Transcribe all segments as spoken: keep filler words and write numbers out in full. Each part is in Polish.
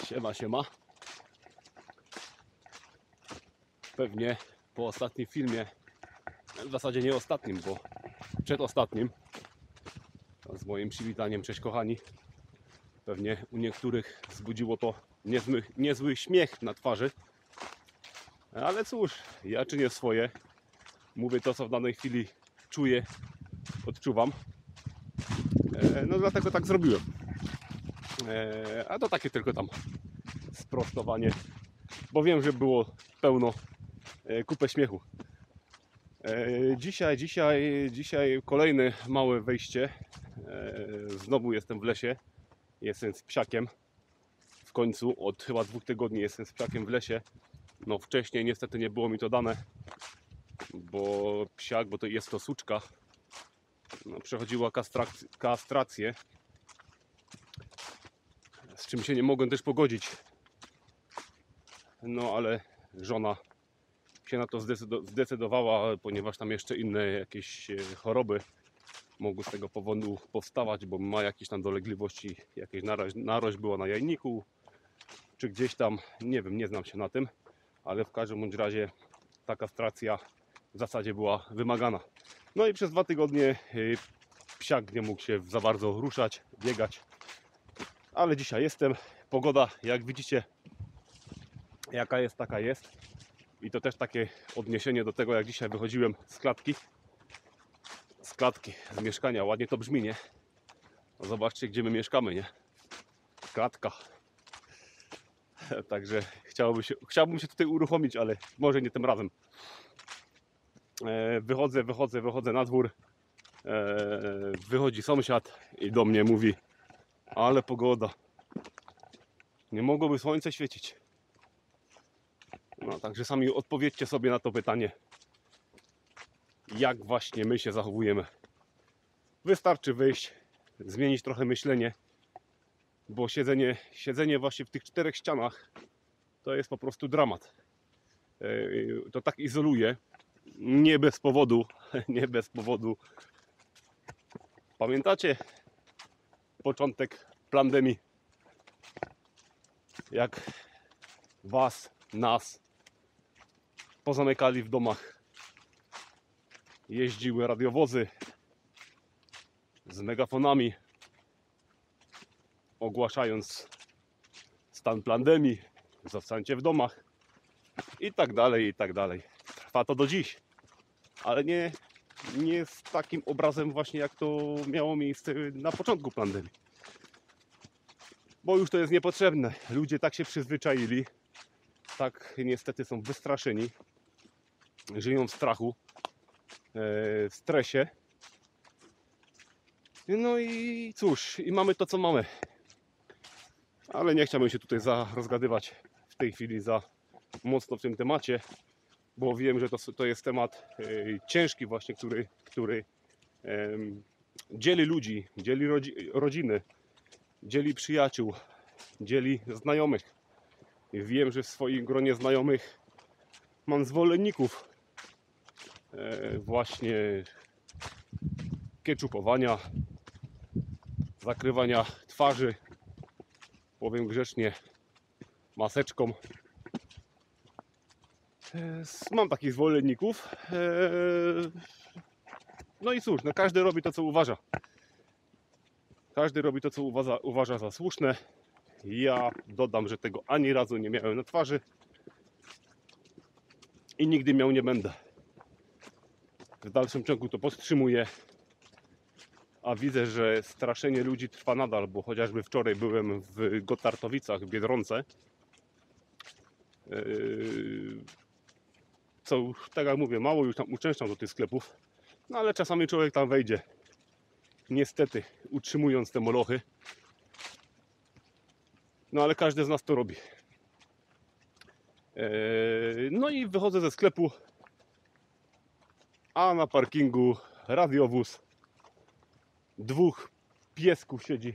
Siema, siema. Pewnie po ostatnim filmie, w zasadzie nie ostatnim, bo przedostatnim, z moim przywitaniem, cześć kochani, pewnie u niektórych wzbudziło to niezły, niezły śmiech na twarzy. Ale cóż, ja czynię swoje. Mówię to, co w danej chwili czuję, odczuwam. No dlatego tak zrobiłem. A to takie tylko tam sprostowanie, bo wiem, że było pełno, kupę śmiechu. Dzisiaj, dzisiaj, dzisiaj kolejne małe wejście. Znowu jestem w lesie. Jestem z psiakiem. W końcu od chyba dwóch tygodni jestem z psiakiem w lesie. No wcześniej niestety nie było mi to dane, bo psiak, bo to jest to suczka, no, przechodziła kastrac- kastrację, z czym się nie mogłem też pogodzić. No ale żona się na to zdecydowała, ponieważ tam jeszcze inne jakieś choroby mogły z tego powodu powstawać, bo ma jakieś tam dolegliwości, jakieś narość, narość była na jajniku, czy gdzieś tam, nie wiem, nie znam się na tym, ale w każdym bądź razie ta kastracja w zasadzie była wymagana. No i przez dwa tygodnie psiak nie mógł się za bardzo ruszać, biegać, ale dzisiaj jestem. Pogoda, jak widzicie, jaka jest, taka jest. I to też takie odniesienie do tego, jak dzisiaj wychodziłem z klatki. Z klatki, z mieszkania. Ładnie to brzmi, nie? No zobaczcie, gdzie my mieszkamy, nie? Klatka. Także chciałbym się, chciałbym się tutaj uruchomić, ale może nie tym razem. Wychodzę, wychodzę, wychodzę na dwór. Wychodzi sąsiad i do mnie mówi: ale pogoda. Nie mogłoby słońce świecić. No, także sami odpowiedzcie sobie na to pytanie, jak właśnie my się zachowujemy. Wystarczy wyjść, zmienić trochę myślenie, bo siedzenie, siedzenie właśnie w tych czterech ścianach to jest po prostu dramat. To tak izoluje, nie bez powodu, nie bez powodu. Pamiętacie początek pandemii? Jak was, nas pozamykali w domach. Jeździły radiowozy z megafonami, ogłaszając stan pandemii, zostańcie w domach i tak dalej, i tak dalej. Trwa to do dziś, ale nie, nie z takim obrazem właśnie, jak to miało miejsce na początku pandemii. Bo już to jest niepotrzebne. Ludzie tak się przyzwyczaili, tak niestety są wystraszeni, żyją w strachu, w stresie. No i cóż, i mamy to, co mamy. Ale nie chciałbym się tutaj za rozgadywać w tej chwili za mocno w tym temacie, bo wiem, że to, to jest temat ciężki właśnie, który, który dzieli ludzi, dzieli rodzi, rodziny, dzieli przyjaciół, dzieli znajomych. I wiem, że w swoim gronie znajomych mam zwolenników właśnie keczupowania, zakrywania twarzy, powiem grzecznie, maseczką. Mam takich zwolenników. No i cóż, no każdy robi to, co uważa. Każdy robi to, co uważa, uważa za słuszne. Ja dodam, że tego ani razu nie miałem na twarzy i nigdy miał nie będę. W dalszym ciągu to podtrzymuję, a widzę, że straszenie ludzi trwa nadal, bo chociażby wczoraj byłem w Gotartowicach, w Biedronce, co już, tak jak mówię, mało już tam uczęszczam do tych sklepów, no ale czasami człowiek tam wejdzie, niestety utrzymując te molochy, no ale każdy z nas to robi. No i wychodzę ze sklepu, a na parkingu radiowóz, dwóch piesków siedzi,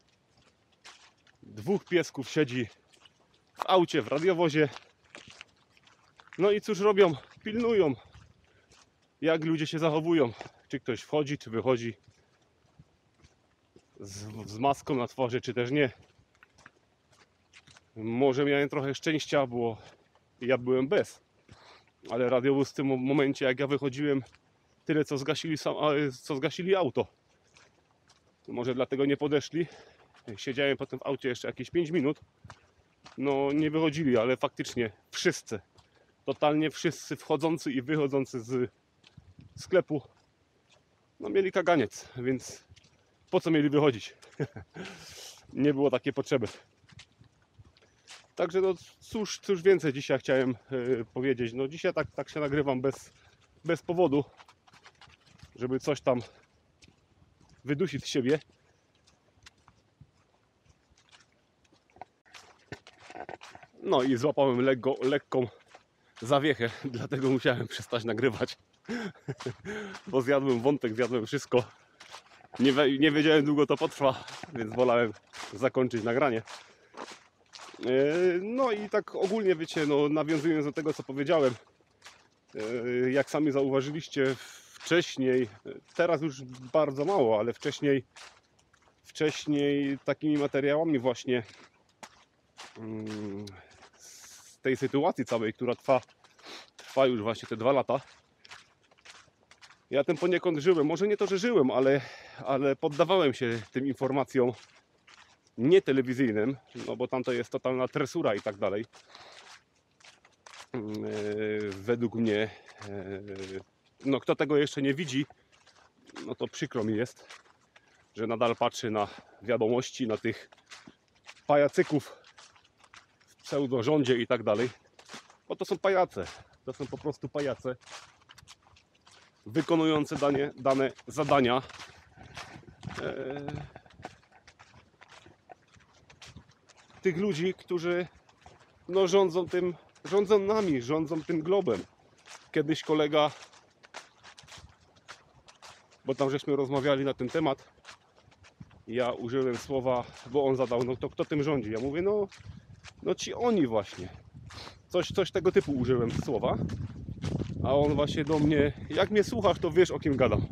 dwóch piesków siedzi w aucie, w radiowozie. No i cóż robią? Pilnują, jak ludzie się zachowują, czy ktoś wchodzi, czy wychodzi z, z maską na twarzy, czy też nie. Może miałem trochę szczęścia, bo ja byłem bez. Ale radiowóz w tym momencie, jak ja wychodziłem, tyle co zgasili, sam, co zgasili auto. Może dlatego nie podeszli. Siedziałem potem w aucie jeszcze jakieś pięć minut. No nie wychodzili, ale faktycznie wszyscy, totalnie wszyscy wchodzący i wychodzący z sklepu, no mieli kaganiec, więc po co mieli wychodzić? Nie było takiej potrzeby. Także no cóż, cóż więcej dzisiaj chciałem yy, powiedzieć. No dzisiaj tak, tak się nagrywam bez, bez powodu, żeby coś tam wydusić z siebie. No i złapałem lekko, lekką zawiechę, dlatego musiałem przestać nagrywać. Bo zjadłem wątek, zjadłem wszystko. Nie, nie wiedziałem, długo to potrwa, więc wolałem zakończyć nagranie. No i tak ogólnie, wiecie, no, nawiązując do tego, co powiedziałem, jak sami zauważyliście wcześniej, teraz już bardzo mało, ale wcześniej, wcześniej takimi materiałami właśnie z tej sytuacji całej, która trwa, trwa już właśnie te dwa lata. Ja tym poniekąd żyłem, może nie to, że żyłem, ale, ale poddawałem się tym informacjom nie telewizyjnym, no bo tam to jest totalna tresura i tak dalej. Według mnie, no kto tego jeszcze nie widzi, no to przykro mi jest, że nadal patrzy na wiadomości, na tych pajacyków w pseudorządzie i tak dalej, bo to są pajace, to są po prostu pajace wykonujące dane, dane zadania. Tych ludzi, którzy no, rządzą tym, rządzą nami, rządzą tym globem. Kiedyś kolega, bo tam żeśmy rozmawiali na ten temat, ja użyłem słowa, bo on zadał, no to kto tym rządzi? Ja mówię, no, no ci oni właśnie. Coś, coś tego typu użyłem słowa, a on właśnie do mnie, jak mnie słuchasz, to wiesz, o kim gadam.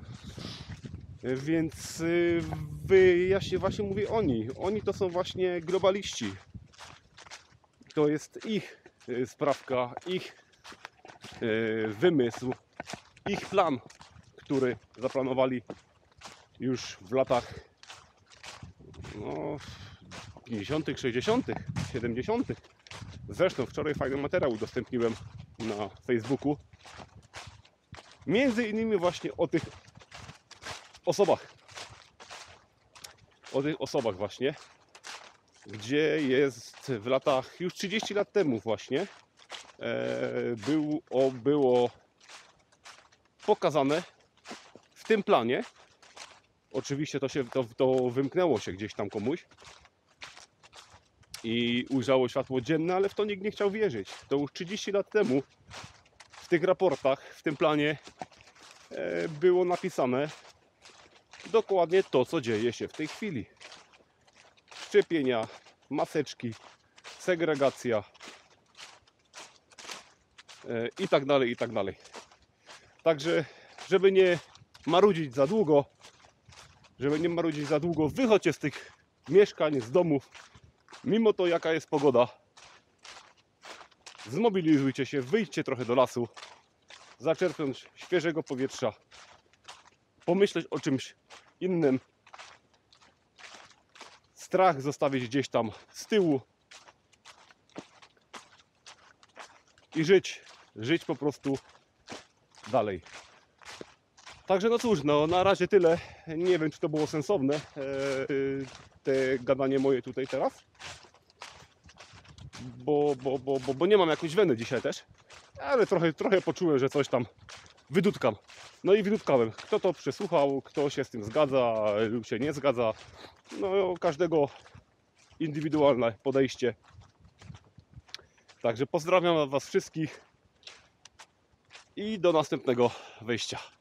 Więc wy, ja się właśnie mówię oni. Oni to są właśnie globaliści. To jest ich sprawka, ich wymysł, ich plan, który zaplanowali już w latach no, pięćdziesiątych, sześćdziesiątych, siedemdziesiątych. Zresztą wczoraj fajny materiał udostępniłem na Facebooku. Między innymi właśnie o tych osobach. O tych osobach właśnie, gdzie jest w latach, już trzydzieści lat temu właśnie, e, był, o, było pokazane w tym planie. Oczywiście to się to, to wymknęło się gdzieś tam komuś i ujrzało światło dzienne, ale w to nikt nie chciał wierzyć. To już trzydzieści lat temu w tych raportach, w tym planie e, było napisane dokładnie to, co dzieje się w tej chwili. Szczepienia, maseczki, segregacja e, i tak dalej, i tak dalej. Także, żeby nie marudzić za długo, żeby nie marudzić za długo, wychodźcie z tych mieszkań, z domów, mimo to jaka jest pogoda. Zmobilizujcie się, wyjdźcie trochę do lasu, zaczerpnąć świeżego powietrza, pomyśleć o czymś innym, strach zostawić gdzieś tam z tyłu i żyć, żyć po prostu dalej. Także no cóż, no na razie tyle. Nie wiem, czy to było sensowne, e, te gadanie moje tutaj teraz, bo, bo, bo, bo, bo nie mam jakiejś weny dzisiaj też, ale trochę, trochę poczułem, że coś tam wydutkam. No i wydutkałem. Kto to przesłuchał, kto się z tym zgadza lub się nie zgadza. No każdego indywidualne podejście. Także pozdrawiam Was wszystkich i do następnego wejścia.